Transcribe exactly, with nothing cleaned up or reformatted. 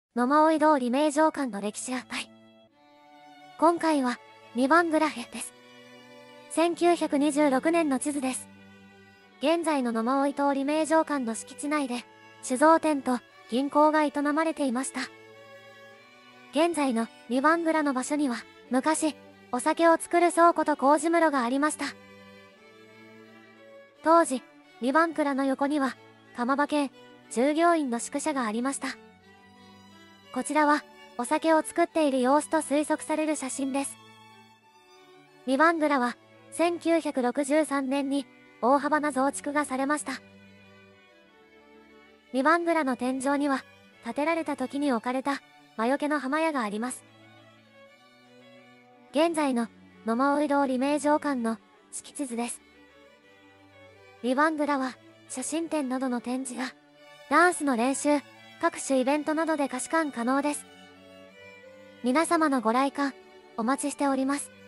野馬追通り名城間の歴史値。今回はにばんグラフです。せんきゅうひゃくにじゅうろくねんの地図です。現在の野馬追通り名城間の敷地内で酒造店と銀行が営まれていました。現在のにばん蔵の場所には昔お酒を作る倉庫と麹室がありました。当時にばん蔵の横には釜場兼従業員の宿舎がありました。こちらはお酒を作っている様子と推測される写真です。にばん蔵はせんきゅうひゃくろくじゅうさんねんに大幅な増築がされました。にばん蔵の天井には建てられた時に置かれた魔除けの浜屋があります。現在の野馬追通り名城間の敷地図です。にばん蔵は写真展などの展示やダンスの練習、各種イベントなどで貸し館可能です。皆様のご来館お待ちしております。